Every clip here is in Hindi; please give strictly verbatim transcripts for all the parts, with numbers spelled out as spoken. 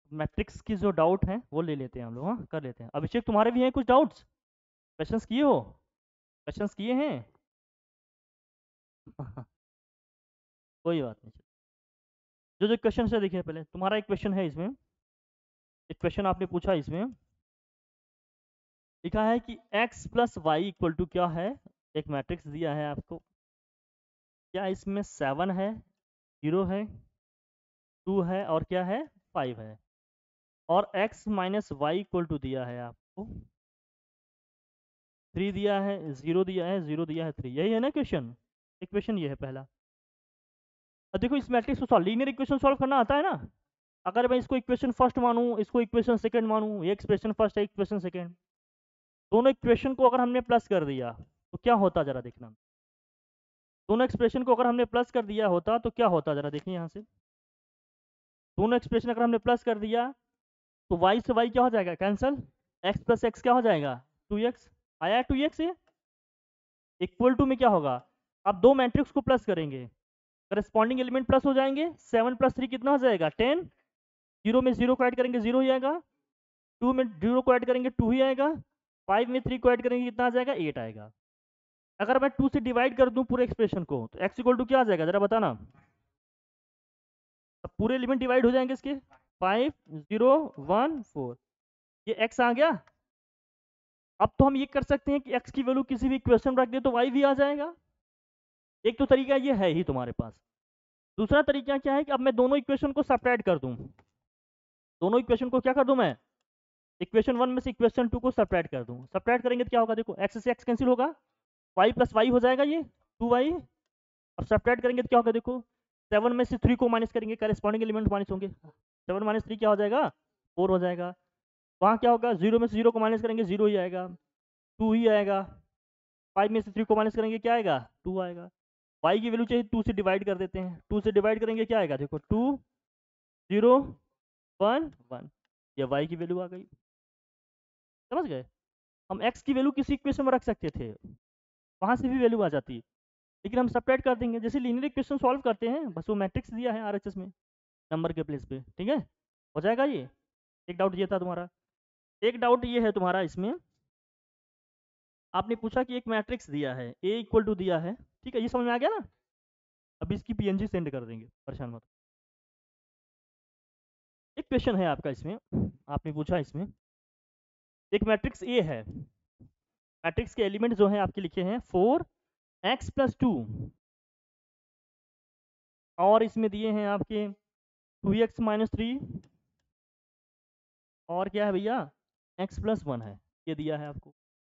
मैट्रिक्स की जो डाउट है वो ले लेते हैं हम लोग, हाँ कर लेते हैं। अभिषेक तुम्हारे भी हैं कुछ डाउट्स, क्वेश्चंस किए हो, क्वेश्चंस किए हैं? कोई बात नहीं। जो जो क्वेश्चन है देखिए, पहले तुम्हारा एक क्वेश्चन है इसमें, एक क्वेश्चन आपने पूछा इसमें, लिखा है कि x plus Y equal to क्या है, एक मैट्रिक्स दिया है आपको, क्या इसमें सेवन है, जीरो है, टू है और क्या है, फाइव है, और x minus Y equal to दिया है आपको, थ्री दिया है, जीरो दिया है, जीरो दिया है, थ्री, यही है ना क्वेश्चन? एक क्वेश्चन ये है पहला। अब देखो इस मैट्रिक्स को सॉल्व, लीनियर इक्वेशन सॉल्व करना आता है ना? अगर मैं इसको इक्वेशन फर्स्ट मानूं, इसको इक्वेशन सेकंड मानूं, ये इक्वेशन फर्स्ट है, इक्वेशन सेकंड, दोनों इक्वेशन को अगर हमने प्लस कर दिया तो क्या होता, जरा देखना। दोनों एक्सप्रेशन को अगर हमने प्लस कर दिया होता तो क्या होता, जरा देखिए यहाँ से। दोनों एक्सप्रेशन अगर हमने प्लस कर दिया तो y से y क्या हो जाएगा, कैंसल, x प्लस एक्स क्या हो जाएगा, टू एक्स। आया टू एक्स, ये इक्वल टू में क्या होगा, आप दो मैट्रिक्स को प्लस करेंगे, करस्पॉन्डिंग एलिमेंट प्लस हो जाएंगे, सेवन प्लस थ्री कितना हो जाएगा, टेन, जीरो में जीरो को ऐड करेंगे जीरो ही आएगा, टू में जीरो को ऐड करेंगे टू ही आएगा, फाइव में थ्री को ऐड करेंगे कितना आ जाएगा, एट आएगा। अगर मैं टू से डिवाइड कर दूं पूरे एक्सप्रेशन को तो x इक्वल टू क्या आ जाएगा, जरा बताना। अब पूरे एलिमेंट डिवाइड हो जाएंगे इसके, फाइव, जीरो, वन, फोर, ये x आ गया। अब तो हम ये कर सकते हैं कि x की वैल्यू किसी भी इक्वेशन में रख दे तो y भी आ जाएगा। एक तो तरीका ये है ही तुम्हारे पास। दूसरा तरीका क्या है कि अब मैं दोनों इक्वेशन को सब्ट्रैक्ट कर दूं, दोनों इक्वेशन को क्या कर दूं मैं, इक्वेशन वन में से इक्वेशन टू को सब्ट्रैक्ट कर दूं। सब्ट्रैक्ट करेंगे तो क्या होगा, देखो x से x कैंसिल होगा, y प्लस वाई हो जाएगा ये, टू वाई। अब सब्ट्रैक्ट करेंगे तो क्या होगा, देखो सेवन में से थ्री को माइनस करेंगे, करेस्पॉन्डिंग एलिमेंट माइनस होंगे, सेवन माइनस थ्री क्या हो जाएगा, फोर हो जाएगा। वहाँ क्या होगा, जीरो में से जीरो को माइनस करेंगे जीरो ही आएगा, टू ही आएगा, फाइव में से थ्री को माइनस करेंगे क्या आएगा, टू आएगा। वाई की वैल्यू चाहिए, टू से डिवाइड कर देते हैं, टू से डिवाइड करेंगे क्या आएगा, देखो टू, जीरो, वन, वन, ये वाई की वैल्यू आ गई। समझ गए? हम एक्स की वैल्यू किसी इक्वेशन में रख सकते थे, वहाँ से भी वैल्यू आ जाती, लेकिन हम सब्ट्रैक्ट कर देंगे। जैसे लीनियर इक्वेशन सॉल्व करते हैं, बस वो मैट्रिक्स दिया है आरएचएस में नंबर के प्लेस पे, ठीक है, हो जाएगा ये। एक डाउट ये था तुम्हारा। एक डाउट ये है तुम्हारा इसमें, आपने पूछा कि एक मैट्रिक्स दिया है, ए इक्वल टू दिया है, ठीक है, ये समझ में आ गया ना? अभी इसकी पीएनजी सेंड कर देंगे, परेशान मत। एक क्वेश्चन है आपका इसमें, आपने पूछा इसमें, एक मैट्रिक्स ए है, मैट्रिक्स के एलिमेंट जो हैं आपके लिखे हैं फोर, एक्स प्लस टू, और इसमें दिए हैं आपके टू एक्स माइनस थ्री, और क्या है भैया, एक्स प्लस वन है, ये दिया है आपको।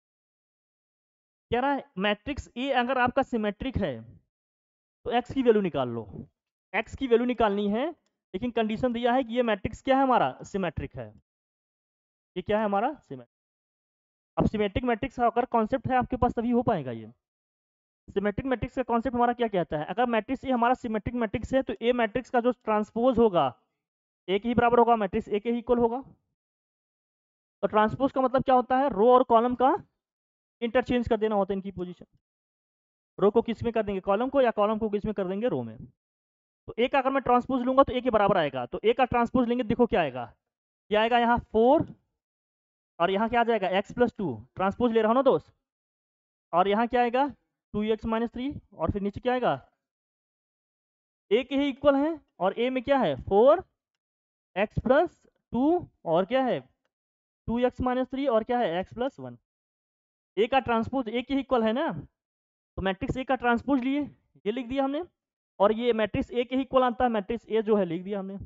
कह रहा है मैट्रिक्स ए अगर आपका सिमेट्रिक है तो एक्स की वैल्यू निकाल लो, एक्स की वैल्यू निकालनी है, लेकिन कंडीशन दिया है कि ये मैट्रिक्स क्या है हमारा, सिमेट्रिक है। ये क्या है हमारा, सिमेट्रिक। अब सिमेट्रिक मैट्रिक्स का अगर कॉन्सेप्ट है आपके पास तभी हो पाएगा ये। सिमेट्रिक मैट्रिक्स का कॉन्सेप्ट हमारा क्या कहता है, अगर मैट्रिक्स ए हमारा सिमेट्रिक मैट्रिक्स है तो ए मैट्रिक्स का जो ट्रांसपोज होगा ए के ही बराबर होगा, मैट्रिक्स ए के ही इक्वल होगा। तो ट्रांसपोज का मतलब क्या होता है, रो और कॉलम का इंटरचेंज कर देना होता है इनकी पोजीशन। रो को किस में कर देंगे, कॉलम को, या कॉलम को किस में कर देंगे, रो में। तो ए का अगर मैं ट्रांसपोज लूंगा तो ए के बराबर आएगा, तो ए का ट्रांसपोज लेंगे, देखो क्या आएगा, क्या आएगा यहाँ फोर, और यहाँ क्या आ जाएगा एक्स प्लस टू, ट्रांसपोज ले रहा हूँ ना दोस्त, और यहाँ क्या आएगा टू एक्स माइनस थ्री, और फिर नीचे क्या आएगा, ए के ही इक्वल है, और ए में क्या है फोर एक्स प्लस टू, और क्या है टू एक्स माइनस थ्री, और क्या है एक्स प्लस वन। ए का ट्रांसपोज ए के ही इक्वल है ना, तो मैट्रिक्स ए का ट्रांसपोज लिए, ये लिख दिया हमने, और ये मैट्रिक्स ए के ही इक्वल आता है, मैट्रिक्स ए जो है लिख दिया हमने।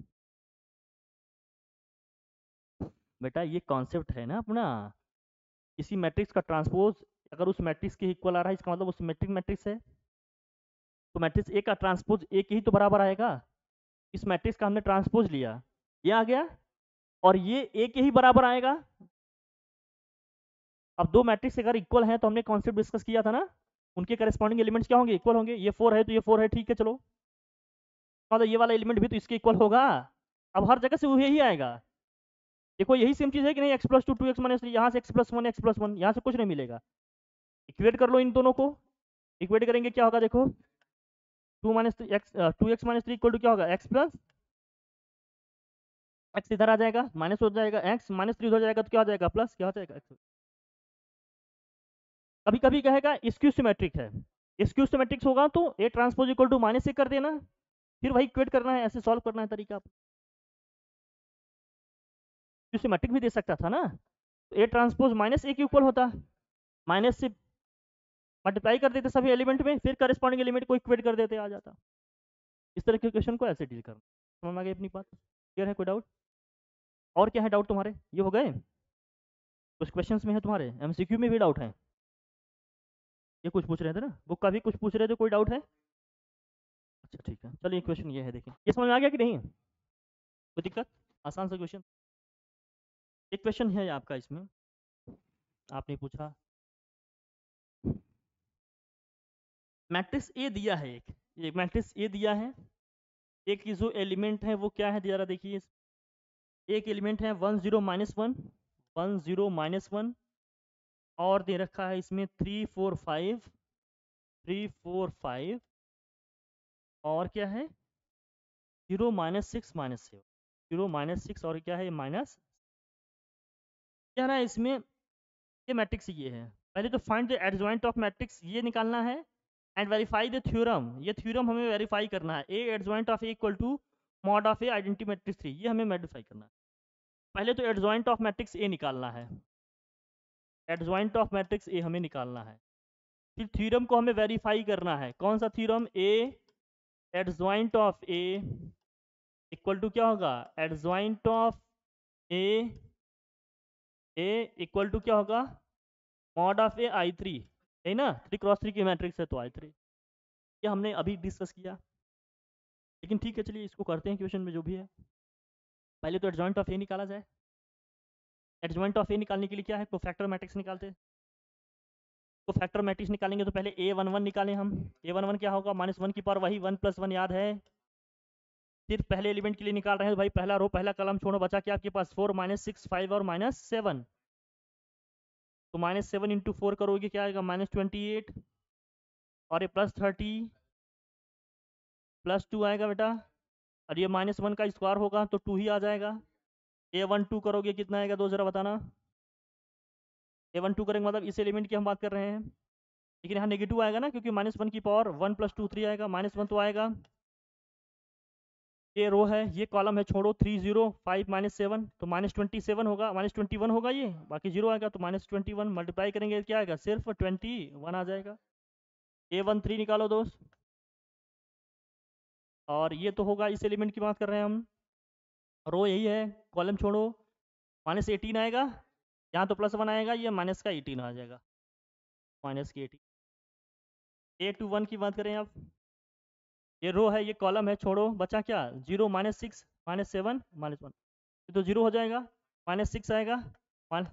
बेटा ये कॉन्सेप्ट है ना अपना, किसी मैट्रिक्स का ट्रांसपोज अगर उस मैट्रिक्स के इक्वल आ रहा है, इसका मतलब वो सिमेट्रिक मैट्रिक्स है, तो मैट्रिक्स ए का ट्रांसपोज ए के ही तो बराबर आएगा। इस मैट्रिक्स का हमने ट्रांसपोज लिया, ये आ गया, और ये ए के ही बराबर आएगा। अब दो मैट्रिक्स अगर इक्वल हैं तो हमने कॉन्सेप्ट डिस्कस किया था ना, उनके करस्पॉन्डिंग एलिमेंट्स क्या होंगे, इक्वल होंगे। ये फोर है तो ये फोर है, ठीक है चलो, मतलब ये वाला एलिमेंट भी तो इसके इक्वल होगा। अब हर जगह से वो यही आएगा। देखो यही सेम चीज है कि नहीं, X plus two, two X minus three, यहाँ से X plus one, X plus one, यहाँ से कुछ नहीं मिलेगा। इक्वेट कर लो इन दोनों को, इक्वेट करेंगे क्या होगा, देखो two minus X, two X minus three equal to क्या होगा, एक्स प्लस, एक्स इधर आ जाएगा, माइनस हो जाएगा, एक्स माइनस थ्री हो जाएगा तो क्या हो जाएगा, प्लस, क्या हो जाएगा एक्स। कभी कभी कहेगा स्क्यू सिमेट्रिक है, स्क्यू सिमेट्रिक होगा तो A transpose equal to minus A कर देना, फिर वही इक्वेट करना है, ऐसे सॉल्व करना है तरीका। स्क्यू सिमेट्रिक भी दे सकता था ना, तो ए ट्रांसपोज माइनस ए के इक्वल होता, माइनस से मल्टीप्लाई कर देते सभी एलिमेंट में, फिर करस्पॉन्डिंग एलिमेंट को इक्वेट कर देते, आ जाता। इस तरह के क्वेश्चन को ऐसे डील करना। समझ में आ गई अपनी बात, क्लियर है, कोई डाउट? और क्या है डाउट तुम्हारे, ये हो गए कुछ क्वेश्चंस में है तुम्हारे, एमसीक्यू में भी डाउट है, ये कुछ पूछ रहे थे ना, बुक का भी कुछ पूछ रहे थे, कोई डाउट है? अच्छा ठीक है, चलिए क्वेश्चन ये है, देखिए ये समझ में आ गया कि नहीं, कोई दिक्कत? आसान सा क्वेश्चन। एक क्वेश्चन है आपका इसमें, आपने पूछा मैट्रिक्स ए दिया है, एक ये मैट्रिक्स ए दिया है, एक की जो एलिमेंट है वो क्या है जरा देखिए, एक एलिमेंट है one zero minus one, one zero minus one, और दे रखा है इसमें three four five, three four five, और क्या है zero minus six minus seven, zero minus six, और क्या है माइनस, क्या है इसमें, ये मैट्रिक्स ये है। पहले तो find the adjoint of matrix ये निकालना है, एंड वेरीफाई द थ्योरम, ये थ्योरम हमें वेरीफाई करना है, A adjoint of A equal to mod of A identity matrix three, ये हमें वेरीफाई करना है। पहले तो एडजॉइंट ऑफ मैट्रिक्स ए निकालना है, एडजॉइंट ऑफ मैट्रिक्स ए हमें निकालना है, फिर थ्योरम को हमें वेरीफाई करना है, कौन सा theorem, A adjoint of A equal to क्या होगा, adjoint of A, A equal to क्या होगा, mod of A I three, है ना, थ्री क्रॉस थ्री की मैट्रिक्स है तो आई थ्री, ये हमने अभी डिस्कस किया। लेकिन ठीक है चलिए इसको करते हैं क्वेश्चन में जो भी है। पहले तो एडजॉइंट ऑफ ए निकाला जाए, एडजॉइंट ऑफ ए निकालने के लिए क्या है, कोफैक्टर मैट्रिक्स निकालते हैं, कोफैक्टर मैट्रिक्स निकालेंगे तो पहले ए वन वन निकालें हम, ए वन वन क्या होगा, माइनस वन की पावर वही वन प्लस वन याद है, फिर पहले एलिमेंट के लिए निकाल रहे हैं तो भाई पहला रो पहला कलम छोड़ो, बचा क्या आपके पास, फोर माइनस सिक्स फाइव और माइनस सेवन, तो माइनस सेवन इंटू फोर करोगे क्या आएगा, माइनस ट्वेंटी एट, और ये प्लस थर्टी, प्लस टू आएगा बेटा, और ये माइनस वन का स्क्वायर होगा तो टू ही आ जाएगा, ए वन टू करोगे कितना आएगा, दो जरा बताना, ए वन टू करेंगे मतलब इस एलिमेंट की हम बात कर रहे हैं, लेकिन यहाँ नेगेटिव आएगा ना, क्योंकि माइनस वन की power one plus two three आएगा, माइनस वन तो आएगा, ये रो है, ये कॉलम है, छोड़ो, three zero five minus seven, तो माइनस ट्वेंटी सेवन होगा, माइनस ट्वेंटी वन होगा ये, बाकी जीरो आएगा, तो माइनस ट्वेंटी वन मल्टीप्लाई करेंगे क्या आएगा, सिर्फ ट्वेंटी वन आ जाएगा, ए वन थ्री निकालो दोस्त, और ये तो होगा इस एलिमेंट की बात कर रहे हैं हम, रो यही है, कॉलम छोड़ो, माइनस एटीन आएगा, यहाँ तो प्लस वन आएगा, ये माइनस का एटीन आ जाएगा, माइनस की एटीन, ए टू वन की बात करें आप, ये रो है, ये कॉलम है, छोड़ो, बचा क्या, zero minus six minus seven minus one, तो जीरो हो जाएगा, माइनस सिक्स आएगा, मान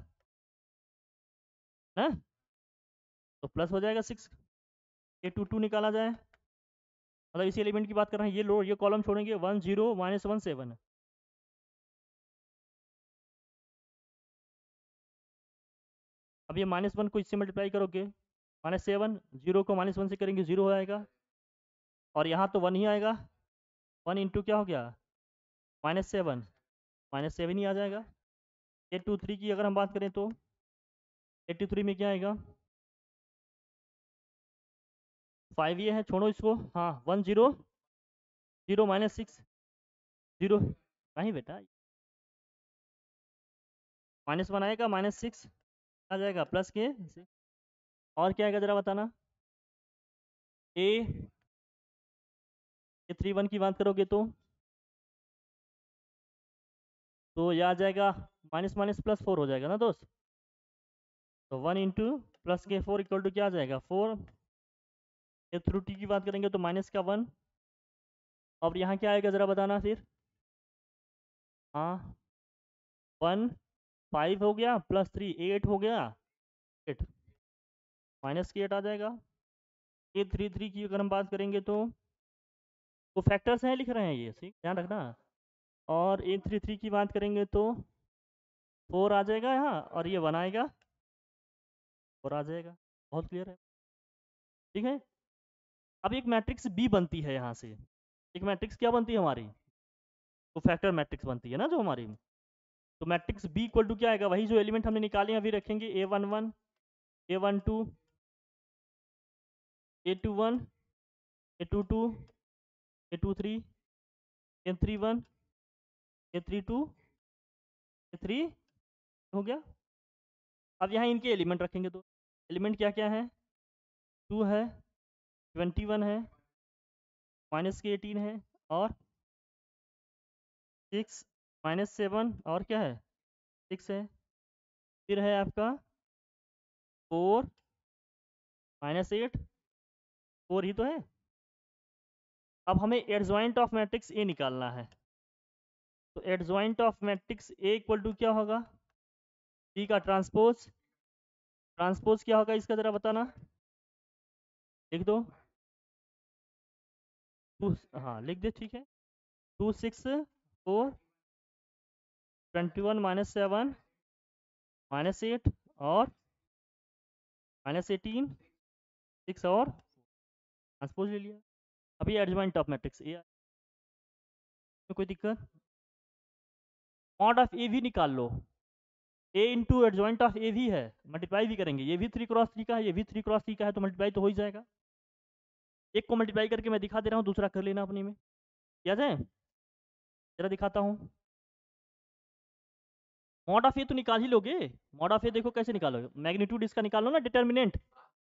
है तो प्लस हो जाएगा सिक्स, ये टू टू निकाला जाए, मतलब इसी एलिमेंट की बात कर रहे हैं, ये लो ये कॉलम छोड़ेंगे, one zero minus one seven, अब ये माइनस वन को इससे मल्टीप्लाई करोगे, माइनस सेवन, जीरो को माइनस वन से करेंगे जीरो हो जाएगा, और यहाँ तो वन ही आएगा, वन इंटू क्या हो गया, माइनस सेवन, माइनस सेवन ही आ जाएगा, एट टू थ्री की अगर हम बात करें तो एट्टी थ्री में क्या आएगा, फाइव ये है, छोड़ो इसको, हाँ one zero zero minus six zero, नहीं बेटा माइनस वन आएगा, माइनस सिक्स आ जाएगा, प्लस के, और क्या आएगा जरा बताना, ए, ये थ्री वन की बात करोगे तो तो ये आ जाएगा, माइनस माइनस प्लस फोर हो जाएगा ना दोस्त, तो वन इंटू प्लस के फोर इक्वल टू क्या आ जाएगा, फोर, ये थ्रू टी की बात करेंगे तो माइनस का वन, और यहाँ क्या आएगा जरा बताना फिर, हाँ वन, फाइव हो गया, प्लस थ्री एट हो गया, एट, माइनस की एट आ जाएगा, ए थ्री थ्री की अगर हम बात करेंगे तो वो फैक्टर्स हैं लिख रहे हैं ये, ठीक ध्यान रखना, और ए थ्री थ्री की बात करेंगे तो फोर आ जाएगा यहाँ, और ये वन आएगा, फोर आ जाएगा, बहुत क्लियर है, ठीक है। अब एक मैट्रिक्स बी बनती है यहाँ से, एक मैट्रिक्स क्या बनती है हमारी, तो फैक्टर मैट्रिक्स बनती है ना जो हमारी। तो मैट्रिक्स बी इक्वल टू क्या आएगा, वही जो एलिमेंट हमने निकाले हैं अभी रखेंगे, A one one, A one two, A two one, A two two, A two three, A three one, A three two, A three हो गया। अब यहाँ इनके एलिमेंट रखेंगे, तो एलिमेंट क्या क्या है, टू है, ट्वेंटी वन है, माइनस के एटीन है, और सिक्स, माइनस सेवन, और क्या है, सिक्स है। फिर है आपका फोर, माइनस एट, फोर ही तो है। अब हमें एडजॉइंट ऑफ मैट्रिक्स ए निकालना है। तो adjoint of matrix A equal to क्या होगा, बी का ट्रांसपोज। ट्रांसपोज क्या होगा इसका ज़रा बताना, लिख दो। टू, हाँ लिख दे, ठीक है। Two six four, twenty one minus seven, minus eight, और माइनस एटीन, सिक्स, और ट्रांसपोज ले लिया। अभी एडजॉइंट ऑफ मैट्रिक्स ए, कोई दिक्कत, मॉड ऑफ ए भी निकाल लो। A into adjoint of A भी है, मल्टीप्लाई भी करेंगे, ये भी थ्री क्रॉस थ्री का है, ये भी थ्री क्रॉस थ्री का है, तो मल्टीप्लाई तो हो ही जाएगा। एक को मल्टीप्लाई करके मैं दिखा दे रहा हूँ, दूसरा कर लेना अपने में, याद है, जरा दिखाता हूँ। मॉड ऑफ ए तो निकाल ही लोगे, मॉड ऑफ ए देखो कैसे निकालोगे, मैग्नीट्यूड इसका निकालो ना, डिटर्मिनेंट।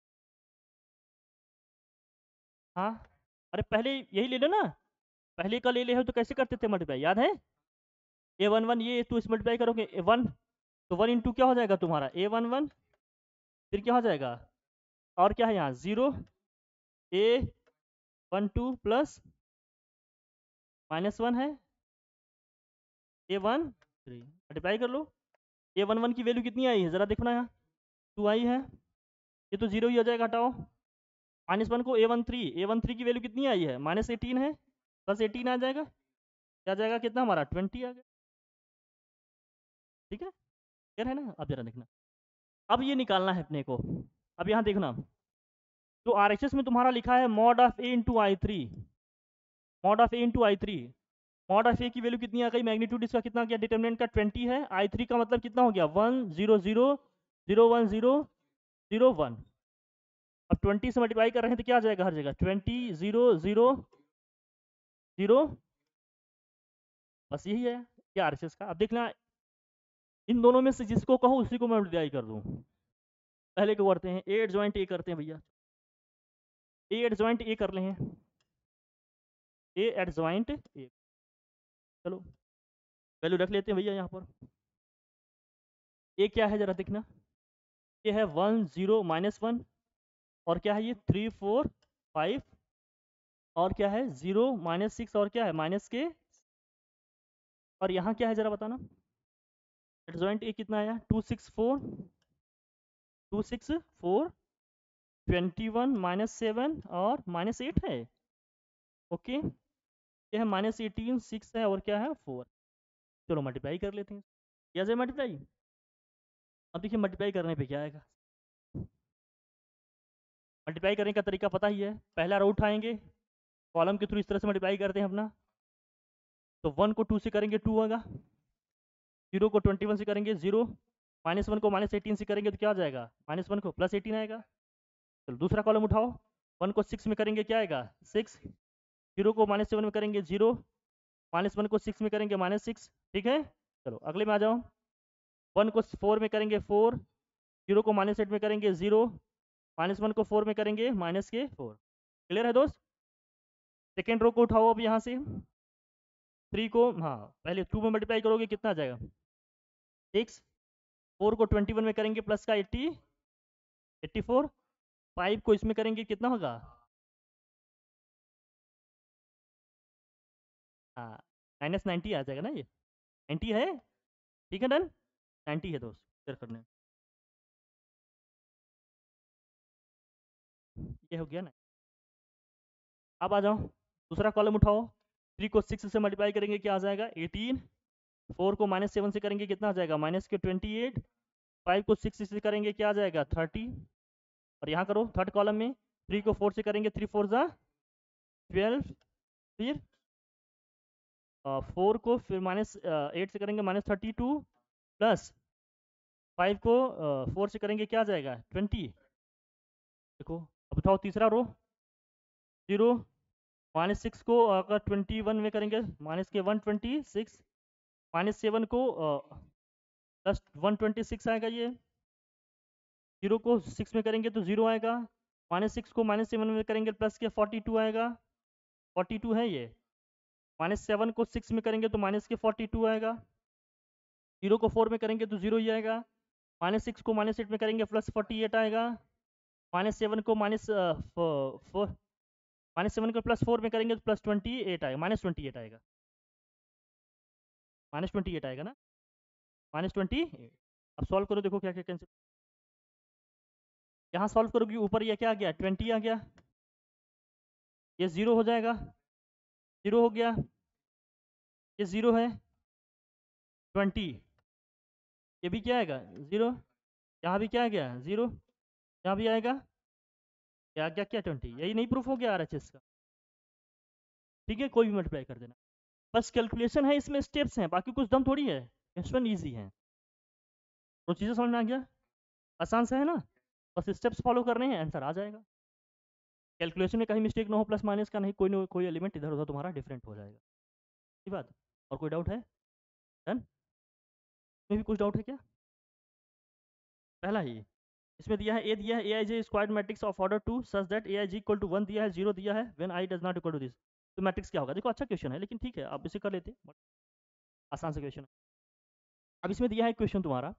हाँ, अरे पहले यही ले लो ना, पहले का ले ले हो तो कैसे करते थे मल्टीप्लाई, याद है। ए वन वन, ये टू इस मल्टीप्लाई करोगे, ए वन, तो वन इंटू क्या हो जाएगा तुम्हारा, ए वन वन, फिर क्या हो जाएगा, और क्या है यहाँ, zero, A one two plus minus one है, ए वन थ्री, मल्टीप्लाई कर लो। ए वन वन की वैल्यू कितनी आई है, ज़रा देखो ना, यहाँ टू आई है, ये तो जीरो ही हो जाएगा, हटाओ। माइनस वन को A one three, A one three की वैल्यू कितनी आई है, माइनस एटीन है, प्लस एटीन आ जाएगा, क्या जाएगा, कितना हमारा, ट्वेंटी आ गया, ठीक है, क्लियर है ना। अब जरा देखना, अब ये निकालना है अपने को। अब यहाँ देखना, जो आर एच एस में तुम्हारा लिखा है mod of A into I three, mod of A into I three, mod of A की वैल्यू कितनी आ गई, मैग्नीट्यूड इसका कितना गया, डिटर्मिनेंट का ट्वेंटी है, आई थ्री का मतलब कितना हो गया, one zero zero zero one zero zero one. अब ट्वेंटी से मल्टीप्लाई कर रहे हैं तो क्या आ जाएगा हर जगह, ट्वेंटी जीरो जीरो जीरो, बस यही है क्या आर एच एस का। अब देखना, इन दोनों में से जिसको कहूँ उसी को मैं मल्टीप्लाई कर दूँ। पहले को करते हैं, ए एडजॉइंट ए करते हैं भैया, ए एडजॉइंट ए कर ले हैं, ए एडजॉइंट ए, चलो वैल्यू रख लेते हैं भैया यहाँ पर। ए क्या है जरा देखना, ये है वन जीरो माइनस वन, और क्या है ये थ्री फोर फाइव, और क्या है जीरो माइनस सिक्स, और क्या है माइनस के, और यहाँ क्या है जरा बताना, एडजॉइंट ए कितना आया, two six four, two six four, twenty one minus seven, और माइनस एट है, ओके, ये है माइनस एटीन, सिक्स है, और क्या है फोर। चलो मल्टीप्लाई कर लेते हैं, क्या जाए मल्टीप्लाई। अब देखिए मल्टीप्लाई करने पे क्या आएगा, मल्टीप्लाई करने का तरीका पता ही है, पहला रो उठाएंगे, कॉलम के थ्रू इस तरह से मल्टीप्लाई करते हैं अपना। तो वन को टू से करेंगे टू होगा, जीरो को ट्वेंटी वन से करेंगे जीरो, माइनस वन को माइनस एटीन से करेंगे तो क्या आ जाएगा, माइनस वन को प्लस एटीन आएगा। चलो दूसरा कॉलम उठाओ, वन को सिक्स में करेंगे क्या आएगा, सिक्स, जीरो को माइनस सेवन में करेंगे जीरो, माइनस वन को सिक्स में करेंगे माइनस सिक्स, ठीक है। चलो अगले में आ जाओ, वन को फोर में करेंगे फोर, जीरो को माइनस एट में करेंगे जीरो, माइनस वन को फोर में करेंगे माइनस के फोर। क्लियर है दोस्त। सेकेंड रो को उठाओ अब यहाँ से, थ्री को, हाँ पहले टू में मल्टीप्लाई करोगे कितना आ जाएगा, सिक्स, फोर को ट्वेंटी वन में करेंगे प्लस का एट्टी, एट्टी फोर, फाइव को इसमें करेंगे कितना होगा, हाँ माइनस नाइन्टी आ जाएगा ना, ये नाइन्टी है, ठीक है डन, नाइन्टी है दोस्त, क्लियर करने, ये हो गया ना। अब आ जाओ, दूसरा कॉलम उठाओ, थ्री को सिक्स से मल्टीप्लाई करेंगे क्या आ जाएगा, एटीन, फोर को माइनस सेवन से करेंगे कितना आ जाएगा, माइनस के ट्वेंटी एट, फाइव को सिक्स से करेंगे क्या आ जाएगा, थर्टी, और यहाँ करो थर्ड कॉलम में, थ्री को फोर से करेंगे, थ्री फोर ज़ा ट्वेल्व, फिर फोर को फिर माइनस एट से करेंगे minus thirty two, plus five को फोर से करेंगे क्या आ जाएगा ट्वेंटी। देखो अब उठाओ तीसरा रो, जीरो, माइनस सिक्स को अगर ट्वेंटी वन में करेंगे माइनस के one twenty six, minus seven को प्लस वन ट्वेंटी सिक्स आएगा ये, जीरो को सिक्स में करेंगे तो जीरो आएगा, माइनस सिक्स को माइनस सेवन में करेंगे प्लस के फोर्टी टू आएगा, फोर्टी टू है ये, माइनस सेवन को सिक्स में करेंगे तो माइनस के फोर्टी टू आएगा, जीरो को फोर में करेंगे तो जीरो ही आएगा, माइनस सिक्स को माइनस एट में करेंगे प्लस फोर्टी एट आएगा, माइनस सेवन को माइनस फोर, माइनस सेवन को प्लस फोर में करेंगे तो प्लस ट्वेंटी एट आएगा, माइनस ट्वेंटी एट आएगा, माइनस ट्वेंटी एट आएगा ना, माइनस ट्वेंटी एट। अब सॉल्व करो, देखो क्या क्या कैंसिल, यहाँ सॉल्व करोगे ऊपर ये क्या आ गया ट्वेंटी आ गया, ये ज़ीरो हो जाएगा, ज़ीरो हो गया, ये ज़ीरो है, ट्वेंटी, ये भी क्या आएगा ज़ीरो, यहाँ भी क्या आ गया ज़ीरो, यहाँ भी आएगा क्या क्या क्या ट्वेंटी, यही नहीं प्रूफ हो गया आर एच एस का। ठीक है, कोई भी मल्टीप्लाई कर देना, बस कैलकुलेशन है इसमें, स्टेप्स हैं, बाकी कुछ दम थोड़ी है, क्वेश्चन ईजी है। तो चीज़ें समझ में आ गया, आसान से है ना, बस स्टेप्स फॉलो करने हैं, आंसर आ जाएगा। कैलकुलेशन में कहीं मिस्टेक ना हो, प्लस माइनस का नहीं, कोई ना कोई एलिमेंट इधर उधर तुम्हारा डिफरेंट हो जाएगा। ये बात, और कोई डाउट है? डन, में भी कुछ डाउट है क्या? पहला ही इसमें दिया है, ए दिया है A I J squared matrix of order two such that A I G equal to one दिया है, जीरो दिया है when I does not equal to this, तो मैट्रिक्स क्या होगा? देखो अच्छा क्वेश्चन है, लेकिन ठीक है आप इसे कर लेते, आसान से क्वेश्चन है। अब इसमें दिया है क्वेश्चन तुम्हारा,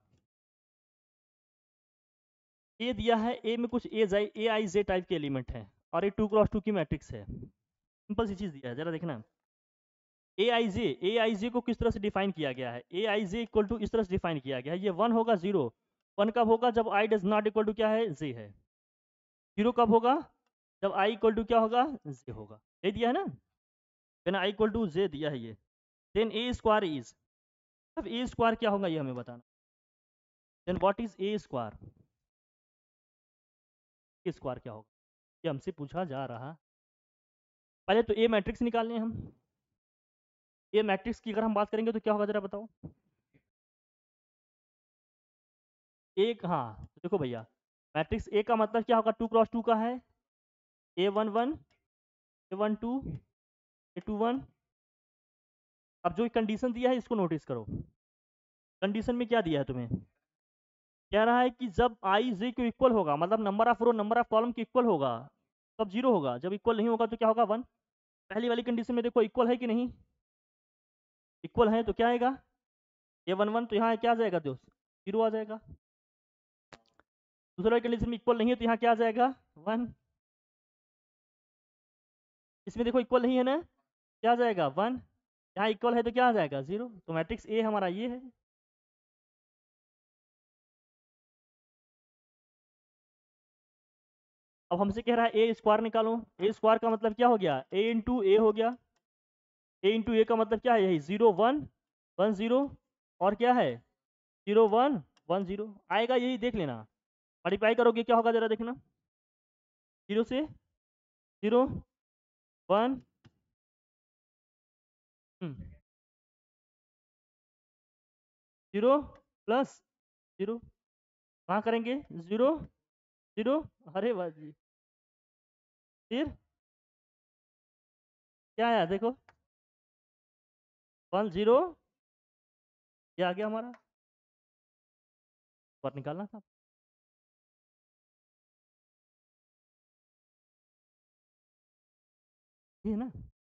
ए दिया है, ए में कुछ ए जाई ए आई जे टाइप के एलिमेंट है, और ये टू क्रॉस टू की मैट्रिक्स है, सिंपल सी चीज दिया है, जरा देखना। ए आई जे ए आई जे को किस तरह से डिफाइन किया गया है, A I J equal to इस तरह से डिफाइन किया गया है, ये वन होगा जीरो, वन कब होगा जब I does not equal to क्या है जे है, जीरो कब होगा जब आई इक्वल टू क्या होगा जे होगा, ये दिया है ना, then I equal to J दिया है ये, देन ए स्क्वायर इज, अब ए स्क्वायर क्या होगा ये हमें बताना, then what is A square, A square क्या होगा ये हमसे पूछा जा रहा। पहले तो ए मैट्रिक्स निकालने हैं हम, ए मैट्रिक्स की अगर हम बात करेंगे तो क्या होगा जरा बताओ, एक, हाँ तो देखो भैया, मैट्रिक्स ए का मतलब क्या होगा, टू क्रॉस टू का है, A one one, A one two, A two one. अब जो कंडीशन दिया है इसको नोटिस करो, कंडीशन में क्या दिया है तुम्हें, कह रहा है कि जब आई जे को इक्वल होगा, मतलब number of row number of column के इक्वल होगा तब जीरो होगा, जब इक्वल नहीं होगा तो क्या होगा वन। पहली वाली कंडीशन में देखो इक्वल है कि नहीं, इक्वल है तो क्या आएगा, ये वन वन तो यहाँ क्या आ जाएगा दोस्त, जीरो आ जाएगा। दूसरा वाली कंडीशन में इक्वल नहीं है तो यहाँ क्या आ जाएगा वन, इसमें देखो इक्वल नहीं है ना, क्या आ जाएगा वन, यहाँ इक्वल है तो क्या आ जाएगा जीरो, तो मैट्रिक्स ए हमारा ये है। अब हमसे कह रहा है ए स्क्वायर निकालो, ए स्क्वायर का मतलब क्या हो गया, ए इंटू ए हो गया, ए इंटू ए का मतलब क्या है, यही जीरो वन वन जीरो, और क्या है जीरो वन वन जीरो आएगा, यही देख लेना, मल्टीप्लाई करोगे क्या होगा जरा देखना, जीरो से zero one, zero plus zero, कहाँ करेंगे जीरो जीरो, अरे वाह जी, फिर क्या आया देखो वन जीरो, ये आ गया हमारा, पर निकालना था, ये है ना,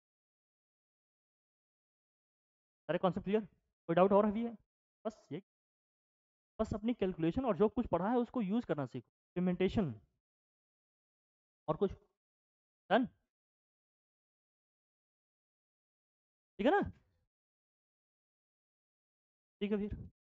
सारे कॉन्सेप्ट क्लियर, कोई डाउट और भी है? बस ये, बस अपनी कैलकुलेशन और जो कुछ पढ़ा है उसको यूज करना सीखो, इम्प्लीमेंटेशन, और कुछ, डन, ठीक है ना, ठीक है फिर।